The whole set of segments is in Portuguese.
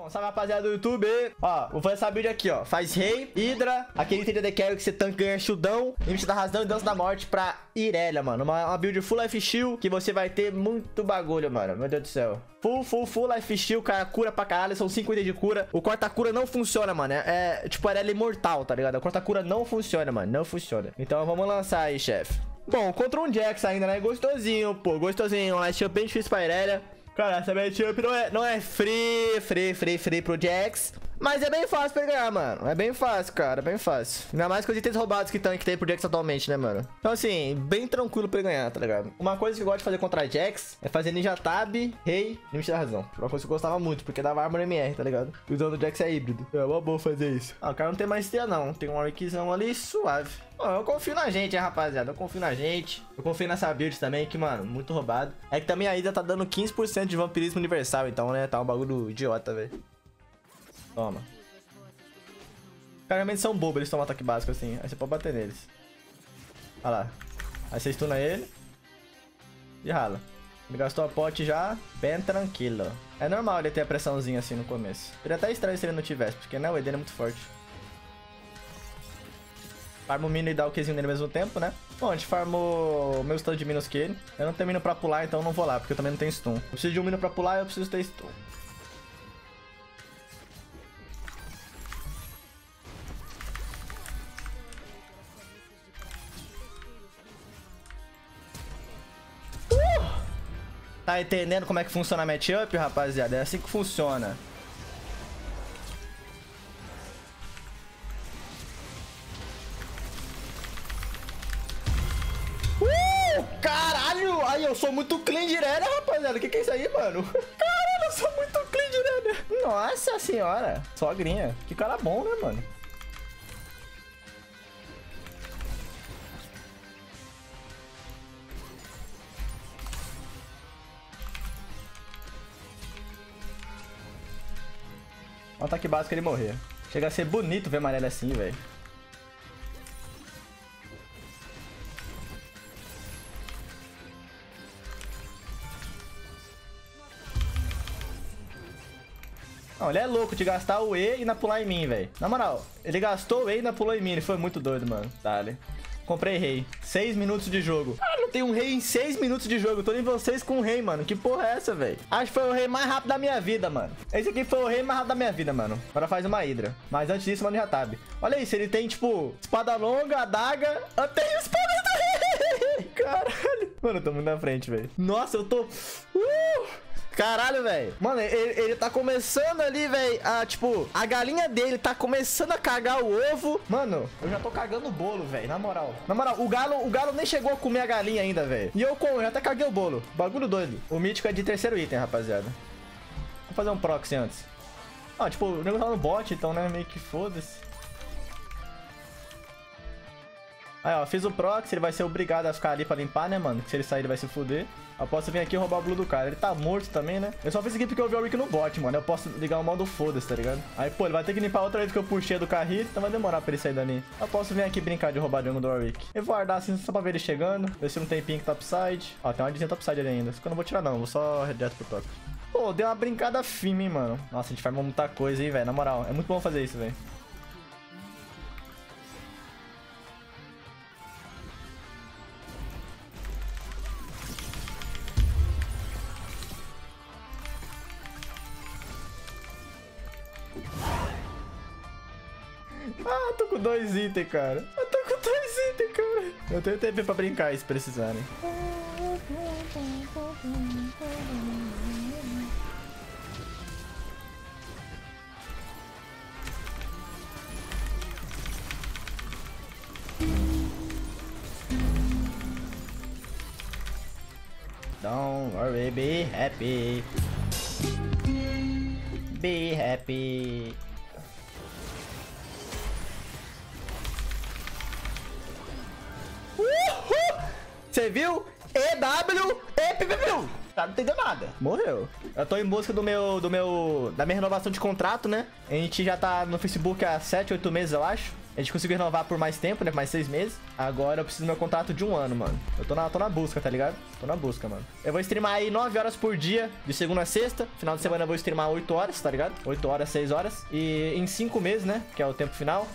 Bom, salve rapaziada do YouTube. Ó, vou fazer essa build aqui, ó. Faz rei, Hydra, aquele item de carry que você tanca ganha shieldão, limite da razão e dança da morte pra Irelia, mano. Uma build full life shield que você vai ter muito bagulho, mano. Meu Deus do céu. Full life shield, cara, cura pra caralho. São 5 itens de cura. O corta-cura não funciona, mano. Tipo, ela é imortal, tá ligado? O corta-cura não funciona, mano. Não funciona. Então vamos lançar aí, chefe. Bom, contra um Jax ainda, né? Gostosinho, pô. Gostosinho. Um matchup bem difícil pra Irelia. Cara, essa matchup não é free pro Jax. Mas é bem fácil pra ganhar, mano. É bem fácil, cara. Bem fácil. Ainda mais com os itens roubados que tem pro Jax atualmente, né, mano? Então, assim, bem tranquilo pra ganhar, tá ligado? Uma coisa que eu gosto de fazer contra a Jax é fazer Ninja Tab, Rei, Limite da Razão. Uma coisa que eu gostava muito, porque dava armor MR, tá ligado? Usando o Jax é híbrido. É uma boa fazer isso. Ah, o cara não tem maestria, não. Tem um Warwickzão ali suave. Bom, eu confio na gente, hein, rapaziada. Eu confio na gente. Eu confio nessa build também, que, mano, muito roubado. É que também a Hydra tá dando 15% de vampirismo universal, então, né? Tá um bagulho idiota, velho. Toma. Carregamentos são bobos, eles tomam ataque básico assim. Aí você pode bater neles. Olha lá. Aí você stuna ele. E rala. Ele gastou a pote já. Bem tranquilo. É normal ele ter a pressãozinha assim no começo. Seria até estranho se ele não tivesse, porque né, o E dele é muito forte. Farma o mino e dá o Qzinho nele ao mesmo tempo, né? Bom, a gente farmou o meu stun de menos que ele. Eu não tenho mino pra pular, então eu não vou lá, porque eu também não tenho stun. Eu preciso de um mino pra pular e eu preciso ter stun. Tá entendendo como é que funciona a matchup, rapaziada? É assim que funciona. Caralho! Aí, eu sou muito clean de Irelia, rapaziada. O que é isso aí, mano? Caralho, eu sou muito clean de Irelia. Nossa senhora. Sogrinha. Que cara bom, né, mano? Um ataque básico ele morrer. Chega a ser bonito ver amarelo assim, velho. Não, ele é louco de gastar o E e ainda pular em mim, velho. Na moral, ele gastou o E e ainda pulou em mim. Ele foi muito doido, mano. Dale. Comprei rei. 6 minutos de jogo. Ah, não tem um rei em 6 minutos de jogo. Eu tô nível 6 com um rei, mano. Que porra é essa, velho? Acho que foi o rei mais rápido da minha vida, mano. Esse aqui foi o rei mais rápido da minha vida, mano. Agora faz uma Hydra. Mas antes disso, mano, já Tab. Olha isso, ele tem, tipo, espada longa, adaga. Eu tenho espada do rei. Caralho. Mano, eu tô muito na frente, velho. Nossa, eu tô... Caralho, velho. Mano, ele tá começando ali, velho, tipo, a galinha dele tá começando a cagar o ovo. Mano, eu já tô cagando o bolo, velho, na moral. Na moral, o galo nem chegou a comer a galinha ainda, velho. E eu já até caguei o bolo. Bagulho doido. O mítico é de terceiro item, rapaziada. Vou fazer um proxy antes. Ah, tipo, o negócio tá no bot, então, né, meio que foda-se. Aí, ó, fiz o proxy, ele vai ser obrigado a ficar ali pra limpar, né, mano? Que se ele sair, ele vai se fuder. Eu posso vir aqui e roubar o blue do cara. Ele tá morto também, né? Eu só fiz aqui porque eu vi o Warwick no bot, mano. Eu posso ligar o modo foda-se, tá ligado? Aí, pô, ele vai ter que limpar outra vez que eu puxei do carrinho, então vai demorar pra ele sair dali. Eu posso vir aqui brincar de roubar jungle do Warwick. Eu vou guardar assim só pra ver ele chegando. Ver se não tem pink topside. Ó, tem uma desenha topside ali ainda. Isso que eu não vou tirar, não. Vou só direto pro top. Pô, deu uma brincada firme, hein, mano. Nossa, a gente farmou muita coisa, hein, velho. Na moral, é muito bom fazer isso, velho. Ah, tô com 2 itens, cara. Eu tô com 2 itens, cara. Eu tenho TP pra brincar se precisarem. Don't worry, be happy. Be happy. Você viu? EW, EPPU. Tá, não entendeu nada. Morreu. Eu tô em busca da minha renovação de contrato, né? A gente já tá no Facebook há 7, 8 meses, eu acho. A gente conseguiu renovar por mais tempo, né? Por mais 6 meses. Agora eu preciso do meu contrato de 1 ano, mano. Eu tô na busca, tá ligado? Tô na busca, mano. Eu vou streamar aí 9 horas por dia, de segunda a sexta. Final de semana eu vou streamar 8 horas, tá ligado? 8 horas, 6 horas. E em 5 meses, né? Que é o tempo final.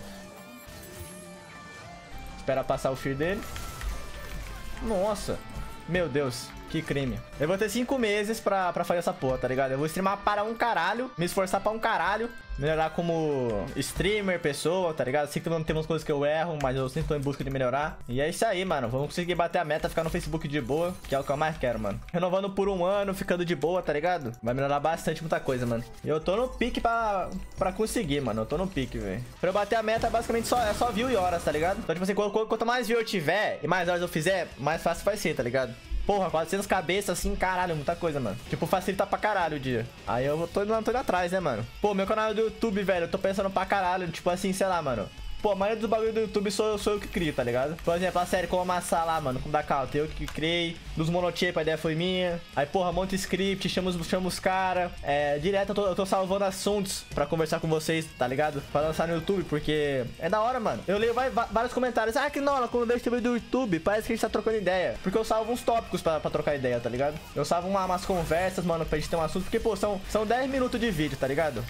Espera passar o fear dele. Nossa. Meu Deus. Que crime. Eu vou ter 5 meses pra fazer essa porra, tá ligado? Eu vou streamar para um caralho, me esforçar pra um caralho, melhorar como streamer, pessoa, tá ligado? Sei que tem umas coisas que eu erro, mas eu sempre tô em busca de melhorar. E é isso aí, mano. Vamos conseguir bater a meta, ficar no Facebook de boa, que é o que eu mais quero, mano. Renovando por 1 ano, ficando de boa, tá ligado? Vai melhorar bastante muita coisa, mano. E eu tô no pique pra conseguir, mano. Eu tô no pique, velho. Pra eu bater a meta, basicamente é só view e horas, tá ligado? Então, tipo assim, quanto mais view eu tiver e mais horas eu fizer, mais fácil vai ser, tá ligado? Porra, 400 cabeças assim, caralho, muita coisa, mano. Tipo, facilita pra caralho o dia. Aí eu tô indo atrás, né, mano? Pô, meu canal do YouTube, velho, eu tô pensando pra caralho. Tipo assim, sei lá, mano. Pô, a maioria dos bagulho do YouTube sou eu que crio, tá ligado? Por exemplo, a série Como Amassar lá, mano, com o da Calta, eu que criei. Dos Monotape, a ideia foi minha. Aí, porra, monta script, chama os caras. Direto eu tô salvando assuntos pra conversar com vocês, tá ligado? Pra lançar no YouTube, porque é da hora, mano. Eu leio vários comentários. Ah, que não, quando eu vejo TV do YouTube, parece que a gente tá trocando ideia. Porque eu salvo uns tópicos pra trocar ideia, tá ligado? Eu salvo umas conversas, mano, pra gente ter um assunto. Porque, pô, são 10 minutos de vídeo, tá ligado?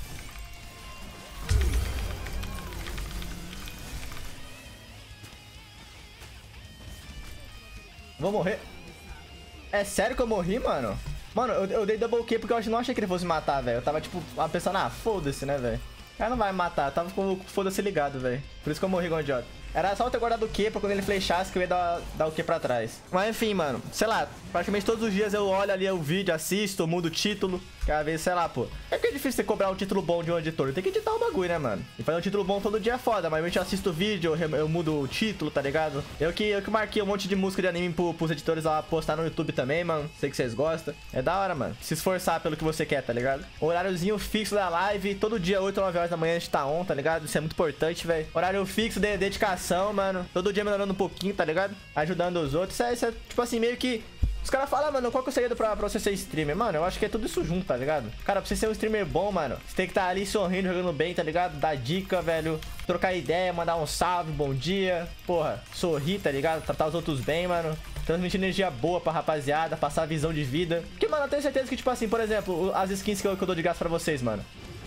Vou morrer. É sério que eu morri, mano? Mano, eu dei double kill porque eu não achei que ele fosse matar, velho. Eu tava, tipo, pensando, foda-se, né, velho? O cara não vai me matar. Eu tava com o foda-se ligado, velho. Por isso que eu morri igual um idiota. Era só eu ter guardado o Q pra quando ele flechasse que eu ia dar o Q pra trás. Mas enfim, mano. Sei lá, praticamente todos os dias eu olho ali o vídeo, assisto, mudo o título. Cada vez, sei lá, pô. É que é difícil você cobrar um título bom de um editor. Tem que editar o bagulho, né, mano? E fazer um título bom todo dia é foda. Mas eu assisto o vídeo, eu mudo o título, tá ligado? Eu que marquei um monte de música de anime pros editores lá postar no YouTube também, mano. Sei que vocês gostam. É da hora, mano. Se esforçar pelo que você quer, tá ligado? Horáriozinho fixo da live. Todo dia, 8 ou 9 horas da manhã a gente tá on, tá ligado? Isso é muito importante, velho. Horário fixo, dedicação, mano. Todo dia melhorando um pouquinho, tá ligado? Ajudando os outros. Isso é tipo assim, meio que... Os caras falam, mano, qual que é o segredo pra você ser streamer? Mano, eu acho que é tudo isso junto, tá ligado? Cara, pra você ser um streamer bom, mano, você tem que estar ali sorrindo, jogando bem, tá ligado? Dar dica, velho. Trocar ideia, mandar um salve, bom dia. Porra, sorrir, tá ligado? Tratar os outros bem, mano. Transmitir energia boa pra rapaziada, passar visão de vida. Porque, mano, eu tenho certeza que, tipo assim, por exemplo, as skins que eu dou de graça pra vocês, mano.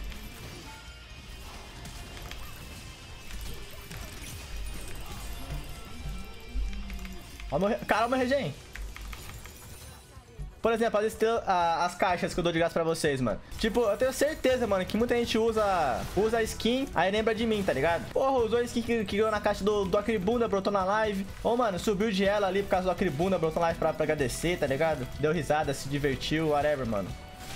Calma, Regen. Por exemplo, as caixas que eu dou de graça pra vocês, mano. Tipo, eu tenho certeza, mano, que muita gente usa a skin, aí lembra de mim, tá ligado? Porra, usou a skin que ganhou na caixa do Acribunda, brotou na live. Ô, mano, subiu de ela ali por causa do Acribunda, brotou na live pra agradecer, tá ligado? Deu risada, se divertiu, whatever, mano.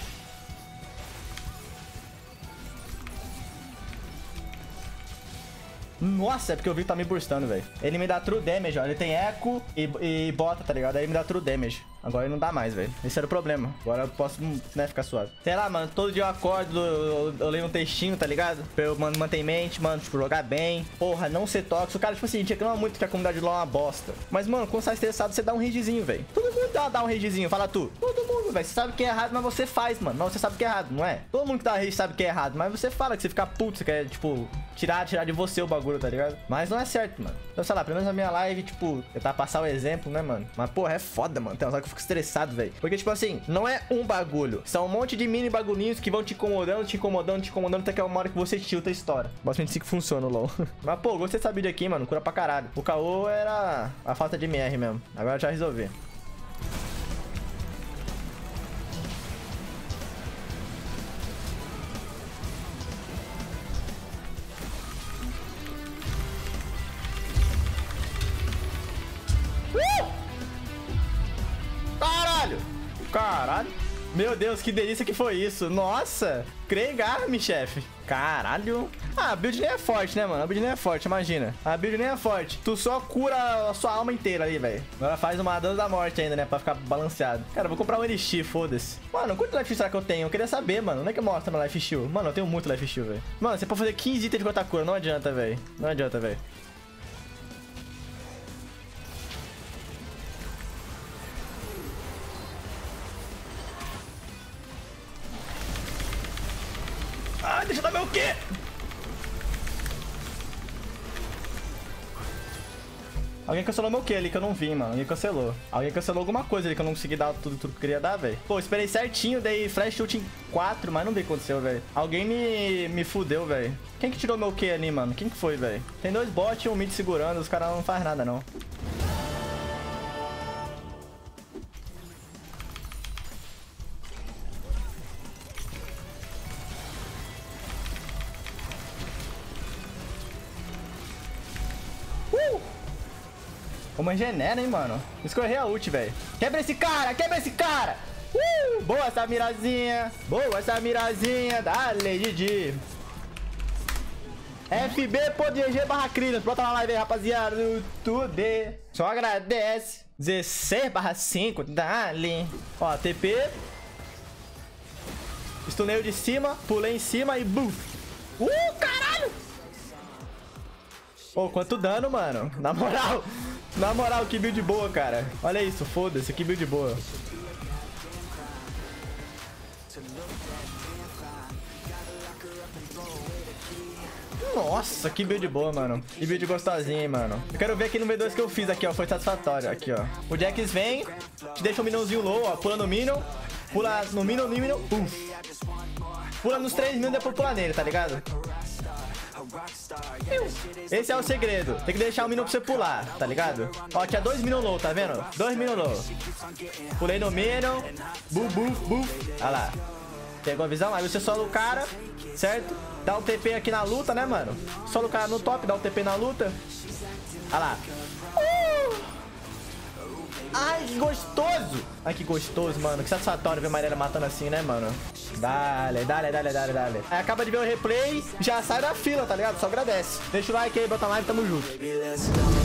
Nossa, é porque eu vi que tá me burstando, velho. Ele me dá true damage, ó. Ele tem eco e bota, tá ligado? Aí ele me dá true damage. Agora ele não dá mais, velho. Esse era o problema. Agora eu posso, né, ficar suave. Sei lá, mano. Todo dia eu acordo, eu leio um textinho, tá ligado? Pra eu manter em mente, mano. Tipo, jogar bem. Porra, não ser tóxico. Cara, tipo assim, a gente reclama muito que a comunidade lá é uma bosta. Mas, mano, quando você tá estressado, você dá um ragezinho, velho. Todo mundo dá um ragezinho. Fala tu. Todo mundo, velho. Você sabe que é errado, mas você faz, mano. Mas você sabe que é errado, não é? Todo mundo que dá rage sabe que é errado. Mas você fala que você fica puto. Você quer, tipo, tirar de você o bagulho, tá ligado? Mas não é certo, mano. Então, sei lá, pelo menos na minha live, tipo, tentar passar o exemplo, né, mano? Mas, porra, é foda, mano. Tem umas horas que eu fico estressado, velho. Porque, tipo assim, não é um bagulho. São um monte de mini bagulhinhos que vão te incomodando, até que é uma hora que você tilta a história. Basicamente assim que funciona o LoL. Mas, pô, gostei dessa vídeo aqui, mano. Cura pra caralho. O caô era a falta de MR mesmo. Agora eu já resolvi. Caralho. Meu Deus, que delícia que foi isso. Nossa. Kreigarme, chefe. Caralho. Ah, a build nem é forte, né, mano? A build nem é forte, imagina. A build nem é forte. Tu só cura a sua alma inteira ali, velho. Agora faz uma dança da morte ainda, né? Pra ficar balanceado. Cara, eu vou comprar um Elixir, foda-se. Mano, quanto life será que eu tenho? Eu queria saber, mano. Onde é que mostra meu life steal? Mano, eu tenho muito life steal, velho. Mano, você pode fazer 15 itens de cortar cura. Não adianta, velho. Não adianta, velho. Ah, deixa eu dar meu quê? Alguém cancelou meu Q ali que eu não vi, mano. Alguém cancelou. Alguém cancelou alguma coisa ali que eu não consegui dar tudo que eu queria dar, velho. Pô, esperei certinho, dei flash shoot em 4, mas não vi o que aconteceu, velho. Alguém me fudeu, velho. Quem que tirou meu Q ali, mano? Quem que foi, velho? Tem 2 bots e um mid segurando. Os caras não fazem nada, não. Uma genera, hein, mano. Escorrei a ult, velho. Quebra esse cara, quebra esse cara. Boa essa mirazinha. Boa essa mirazinha. Dale, GG. FB.gg/Crinas. Bota na live aí, rapaziada. No YouTube. Só agradece. 16/5. Dale. Ó, TP. Stunei de cima. Pulei em cima e buf. Caralho. Pô, quanto dano, mano. Na moral. Na moral, que build boa, cara. Olha isso, foda-se, que build boa. Nossa, que build boa, mano. Que build gostosinha, hein, mano. Eu quero ver aqui no V2 que eu fiz aqui, ó. Foi satisfatório, aqui, ó. O Jax vem, te deixa um minionzinho low, ó. Pula no minion. Pula no minion, pula nos 3 minions e depois pula nele, tá ligado? Esse é o segredo. Tem que deixar o minion pra você pular, tá ligado? Ó, tinha 2 minion low, tá vendo? 2 minion low. Pulei no minion. Buf. Olha lá. Pegou a visão? Aí você sola o cara, certo? Dá um TP aqui na luta, né, mano? Sola o cara no top, dá um TP na luta. Olha lá. Ai, que gostoso. Ai, que gostoso, mano. Que satisfatório ver a Mariela matando assim, né, mano? Dale. Aí acaba de ver o replay, já sai da fila, tá ligado? Só agradece. Deixa o like aí, bota a live, tamo junto.